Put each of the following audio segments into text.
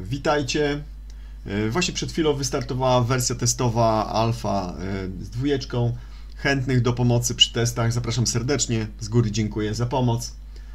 Witajcie. Właśnie przed chwilą wystartowała wersja testowa alfa z 2. Chętnych do pomocy przy testach zapraszam serdecznie. Z góry dziękuję za pomoc.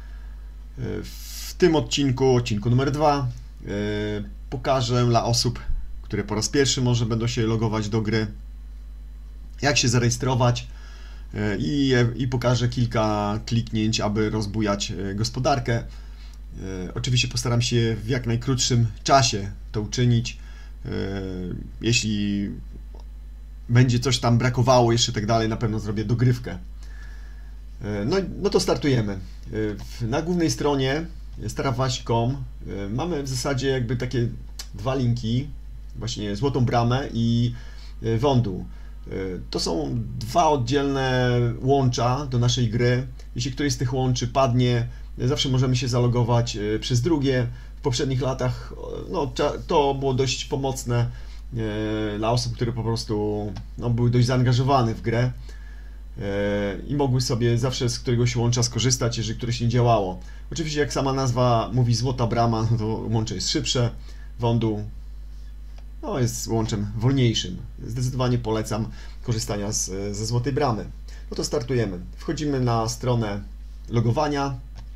W tym odcinku numer 2, pokażę dla osób, które po raz pierwszy może będą się logować do gry, jak się zarejestrować i pokażę kilka kliknięć, aby rozbujać gospodarkę. Oczywiście postaram się w jak najkrótszym czasie to uczynić. Jeśli będzie coś tam brakowało jeszcze tak dalej, na pewno zrobię dogrywkę. No to startujemy. Na głównej stronie starawasi.com mamy w zasadzie jakby takie dwa linki, właśnie Złotą Bramę i Wądu. To są dwa oddzielne łącza do naszej gry. Jeśli któreś z tych łączy padnie, zawsze możemy się zalogować przez drugie. W poprzednich latach to było dość pomocne dla osób, które po prostu były dość zaangażowane w grę i mogły sobie zawsze z któregoś łącza skorzystać, jeżeli któreś nie działało. Oczywiście, jak sama nazwa mówi, Złota Brama, to łącze jest szybsze. Wądu jest łączem wolniejszym. Zdecydowanie polecam korzystania ze Złotej Bramy. No to startujemy. Wchodzimy na stronę logowania.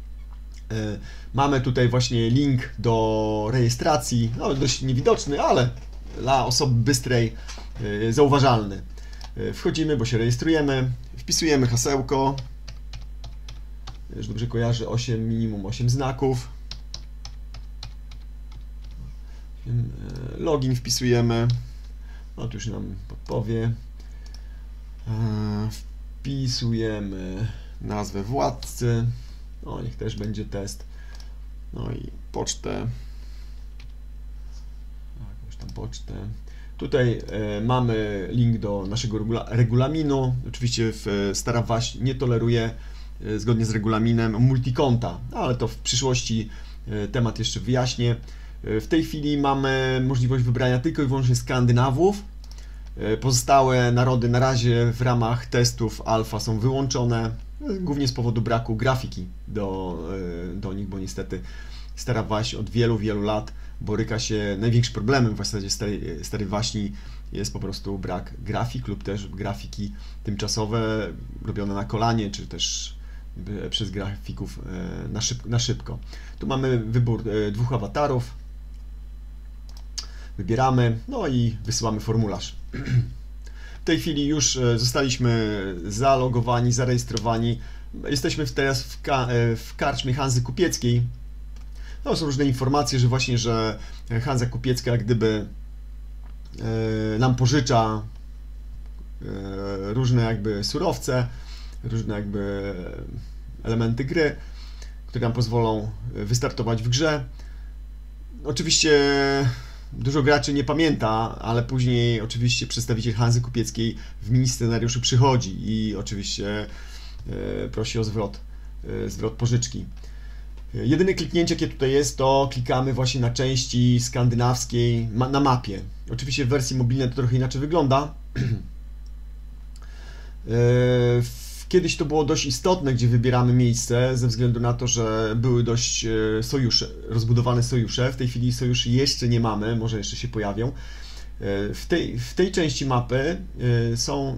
Mamy tutaj właśnie link do rejestracji, dość niewidoczny, ale dla osoby bystrej zauważalny. Wchodzimy, bo się rejestrujemy, wpisujemy hasełko, już dobrze kojarzę, minimum 8 znaków. Login wpisujemy, tu już nam podpowie. Wpisujemy nazwę władcy. Niech też będzie test. I pocztę. Jakąś tam pocztę. Tutaj mamy link do naszego regulaminu. Oczywiście Starawaś nie toleruje zgodnie z regulaminem multikonta, ale to w przyszłości temat jeszcze wyjaśnię. W tej chwili mamy możliwość wybrania tylko i wyłącznie Skandynawów. Pozostałe narody na razie w ramach testów alfa są wyłączone, głównie z powodu braku grafiki do nich, bo niestety Starawaś od wielu lat boryka się największym problemem w zasadzie starej waśni jest po prostu brak grafik lub też grafiki tymczasowe robione na kolanie, czy też przez grafików na szybko. Tu mamy wybór 2 awatarów. Wybieramy, i wysyłamy formularz. W tej chwili już zostaliśmy zalogowani, zarejestrowani. Jesteśmy teraz w karczmie Hanzy Kupieckiej. Są różne informacje, że Hanza Kupiecka jak gdyby nam pożycza różne jakby surowce, różne jakby elementy gry, które nam pozwolą wystartować w grze. Oczywiście dużo graczy nie pamięta, ale później oczywiście przedstawiciel Hanzy Kupieckiej w mini scenariuszu przychodzi i oczywiście prosi o zwrot pożyczki. Jedyne kliknięcie, jakie tutaj jest, to klikamy właśnie na części skandynawskiej na mapie. Oczywiście w wersji mobilnej to trochę inaczej wygląda. Kiedyś to było dość istotne, gdzie wybieramy miejsce, ze względu na to, że były dość rozbudowane sojusze. W tej chwili sojuszy jeszcze nie mamy, może jeszcze się pojawią. W tej części mapy są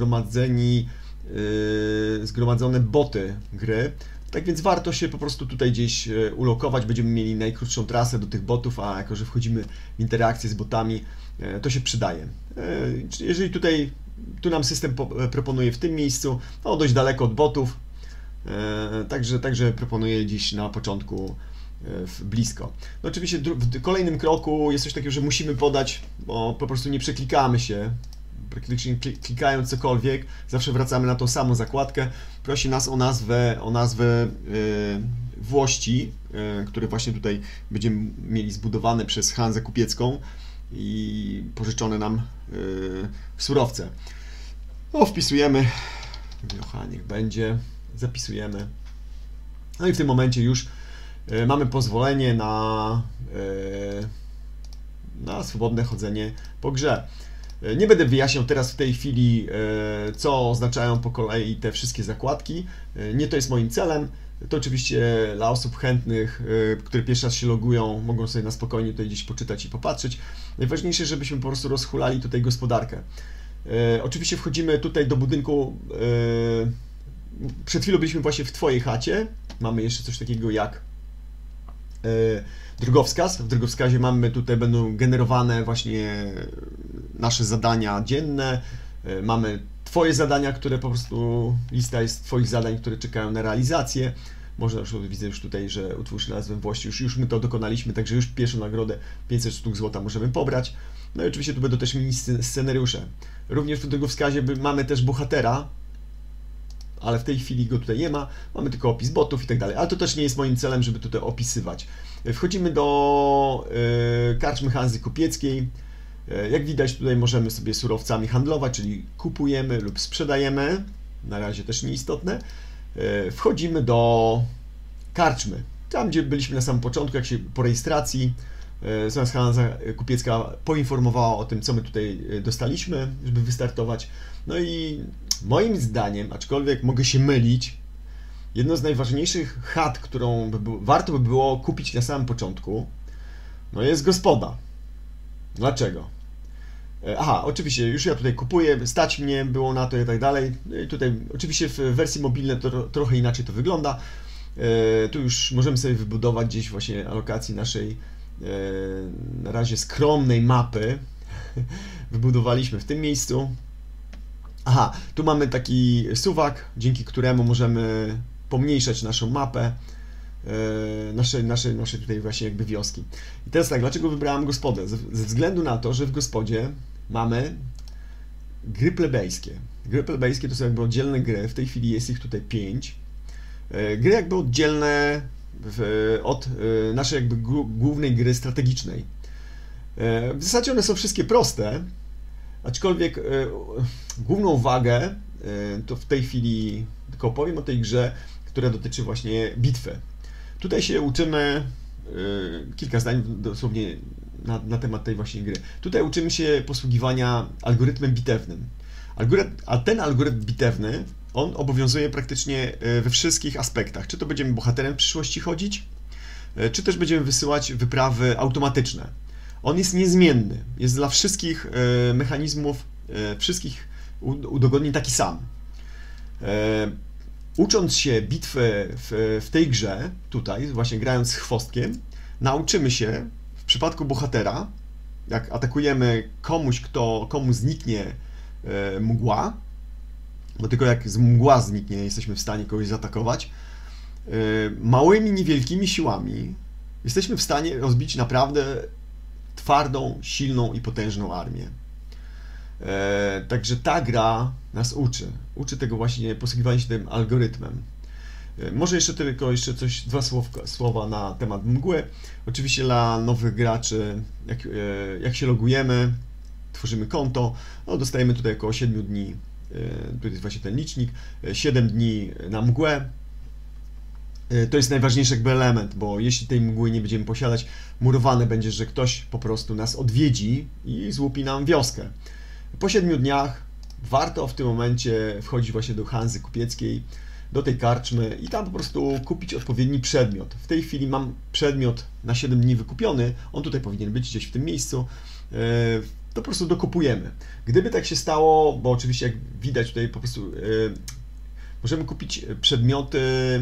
zgromadzone boty gry. Tak więc warto się po prostu tutaj gdzieś ulokować, będziemy mieli najkrótszą trasę do tych botów, a jako że wchodzimy w interakcję z botami, to się przydaje. Jeżeli tu nam system proponuje w tym miejscu, dość daleko od botów, także proponuję gdzieś na początku blisko. Oczywiście w kolejnym kroku jest coś takiego, że musimy podać, bo po prostu nie przeklikamy się, praktycznie klikając cokolwiek, zawsze wracamy na tą samą zakładkę. Prosi nas o nazwę włości, które właśnie tutaj będziemy mieli zbudowane przez Hanzę Kupiecką i pożyczone nam surowce. Wpisujemy, niech będzie, zapisujemy. I w tym momencie już mamy pozwolenie na swobodne chodzenie po grze. Nie będę wyjaśniał teraz w tej chwili, co oznaczają po kolei te wszystkie zakładki. Nie to jest moim celem. To oczywiście dla osób chętnych, które pierwszy raz się logują, mogą sobie na spokojnie tutaj gdzieś poczytać i popatrzeć. Najważniejsze, żebyśmy po prostu rozhulali tutaj gospodarkę. Oczywiście wchodzimy tutaj do budynku. Przed chwilą byliśmy właśnie w Twojej chacie. Mamy jeszcze coś takiego jak drogowskaz. W drogowskazie mamy tutaj, będą generowane właśnie nasze zadania dzienne. Mamy Twoje zadania, które po prostu, lista jest Twoich zadań, które czekają na realizację. Można już, widzę już tutaj, że utwórz nazwę Włości, już my to dokonaliśmy, także już pierwszą nagrodę 500 sztuk złota możemy pobrać. No i oczywiście tu będą też mini scenariusze. Również w drogowskazie mamy też bohatera, ale w tej chwili go tutaj nie ma, mamy tylko opis botów i tak dalej, ale to też nie jest moim celem, żeby tutaj opisywać. Wchodzimy do karczmy Hanzy Kupieckiej. Jak widać, tutaj możemy sobie surowcami handlować, czyli kupujemy lub sprzedajemy, na razie też nieistotne. Wchodzimy do karczmy, tam gdzie byliśmy na samym początku, jak się po rejestracji. Hanza Kupiecka poinformowała o tym, co my tutaj dostaliśmy, żeby wystartować. No i moim zdaniem, aczkolwiek mogę się mylić, jedno z najważniejszych chat, którą warto by było kupić na samym początku, no jest gospoda. Dlaczego? Aha, oczywiście, już ja tutaj kupuję, stać mnie było na to i tak dalej. I tutaj oczywiście w wersji mobilnej to trochę inaczej to wygląda. Tu już możemy sobie wybudować gdzieś właśnie alokacji naszej na razie skromnej mapy. Wybudowaliśmy w tym miejscu. Aha, tu mamy taki suwak, dzięki któremu możemy pomniejszać naszą mapę, nasze tutaj właśnie jakby wioski. I teraz tak, dlaczego wybrałem gospodę? Ze względu na to, że w gospodzie mamy gry plebejskie. Gry plebejskie to są jakby oddzielne gry, w tej chwili jest ich tutaj 5. Gry jakby oddzielne od naszej jakby głównej gry strategicznej. W zasadzie one są wszystkie proste, aczkolwiek główną wagę to w tej chwili tylko opowiem o tej grze, która dotyczy właśnie bitwy. Tutaj się uczymy, kilka zdań dosłownie na temat tej właśnie gry. Tutaj uczymy się posługiwania algorytmem bitewnym. A ten algorytm bitewny, on obowiązuje praktycznie we wszystkich aspektach. Czy to będziemy bohaterem w przyszłości chodzić, czy też będziemy wysyłać wyprawy automatyczne. On jest niezmienny, jest dla wszystkich mechanizmów, wszystkich udogodnień taki sam. Ucząc się bitwy w tej grze, tutaj właśnie grając z chwostkiem, nauczymy się w przypadku bohatera, jak atakujemy komu zniknie mgła, bo tylko jak z mgła zniknie, jesteśmy w stanie kogoś zaatakować, małymi, niewielkimi siłami jesteśmy w stanie rozbić naprawdę twardą, silną i potężną armię. Także ta gra nas uczy tego właśnie posługiwania się tym algorytmem. Może jeszcze tylko dwa słowa na temat mgły. Oczywiście dla nowych graczy, jak się logujemy, tworzymy konto, no dostajemy tutaj około 7 dni, tu jest właśnie ten licznik, 7 dni na mgłę. To jest najważniejszy jakby element, bo jeśli tej mgły nie będziemy posiadać, murowane będzie, że ktoś po prostu nas odwiedzi i złupi nam wioskę. Po 7 dniach warto w tym momencie wchodzić właśnie do Hanzy Kupieckiej, do tej karczmy i tam po prostu kupić odpowiedni przedmiot. W tej chwili mam przedmiot na 7 dni wykupiony, on tutaj powinien być gdzieś w tym miejscu, to po prostu dokupujemy. Gdyby tak się stało, bo oczywiście jak widać tutaj po prostu możemy kupić przedmioty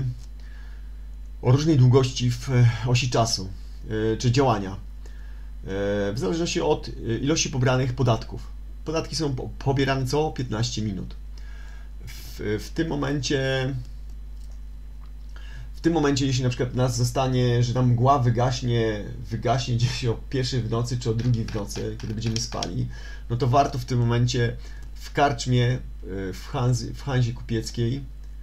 o różnej długości w osi czasu, czy działania, w zależności od ilości pobranych podatków. Podatki są pobierane co 15 minut. W tym momencie, jeśli na przykład nas zostanie, że nam mgła wygaśnie gdzieś o 1 w nocy, czy o 2 w nocy, kiedy będziemy spali, no to warto w tym momencie w karczmie, w Hanzie Kupieckiej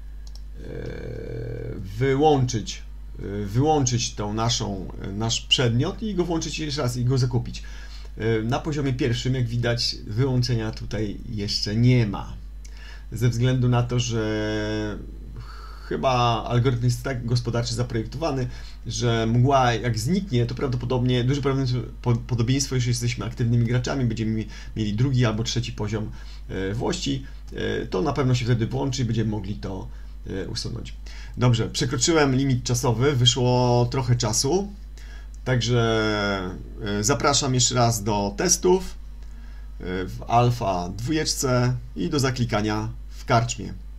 wyłączyć nasz przedmiot i go włączyć jeszcze raz i go zakupić. Na poziomie pierwszym, jak widać, wyłączenia tutaj jeszcze nie ma. Ze względu na to, że chyba algorytm jest tak gospodarczy zaprojektowany, że mgła jak zniknie, to prawdopodobnie duże prawdopodobieństwo, jeśli jesteśmy aktywnymi graczami, będziemy mieli 2. albo 3. poziom włości, to na pewno się wtedy włączy i będziemy mogli to usunąć. Dobrze, przekroczyłem limit czasowy, wyszło trochę czasu, także zapraszam jeszcze raz do testów w alfa 2 i do zaklikania w karczmie.